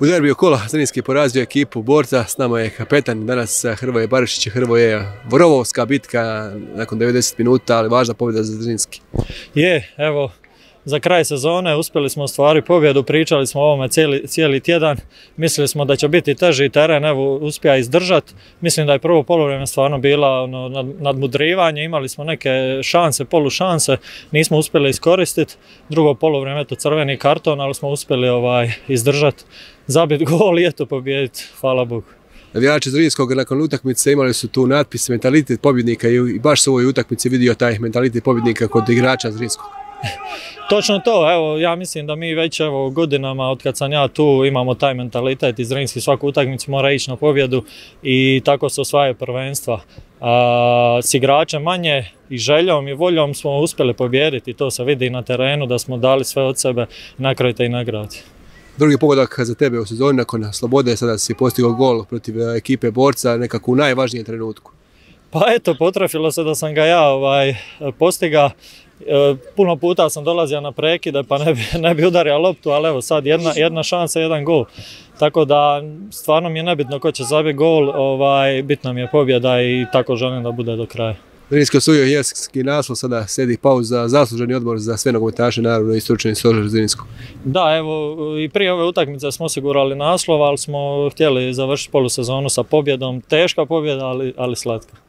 U derbiju kola Zrinski porazio ekipu Borca, s nama je kapetan danas Hrvoje Barišić. Hrvoje, vorovska bitka nakon 90 minuta, ali važna pobjeda za Zrinski. Evo, za kraj sezone uspjeli smo ostvariti pobjedu, pričali smo o ovome cijeli tjedan, mislili smo da će biti teži teren, evo uspija izdržati. Mislim da je prvo polovrijeme stvarno bila nadmudrivanje, imali smo neke šanse, polušanse, nismo uspjeli iskoristiti. Drugo polovrijeme, eto crveni karton, ali smo uspjeli izdržati, zabiti gol i eto pobijediti, hvala Bogu. Navijači Zrinskog nakon utakmice imali su tu natpis mentalitet pobjednika i baš se u ovoj utakmici vidio taj mentalitet pobjednika kod igrača Zrinskog. Točno to, evo, ja mislim da mi već godinama od kad sam ja tu imamo taj mentalitet i Zrinski svaku utakmicu mora ići na pobjedu i tako se osvaja prvenstva. S igračem manje i željom i voljom smo uspjeli pobijediti, to se vidi na terenu da smo dali sve od sebe, na kraju te i nagradi. Drugi pogodak za tebe u sezoni nakon Slobode, sada si postigao gol protiv ekipe Borca, nekako u najvažnijem trenutku. Pa eto, potrefilo se da sam ga ja postigao. Puno puta sam dolazio na prekide pa ne bi udario loptu, ali evo sad jedna šansa, jedan gol. Tako da stvarno mi je nebitno ko će zabiti gol, bitna mi je pobjeda i tako želim da bude do kraja. Zrinski osvojio jesenski naslov, sada slijedi pauza, zasluženi odmor za sve nogometaše, naravno i stručni stožer Zrinskog. Da, evo i prije ove utakmice smo osigurali naslov, ali smo htjeli završiti polusezonu sa pobjedom. Teška pobjeda, ali slatka.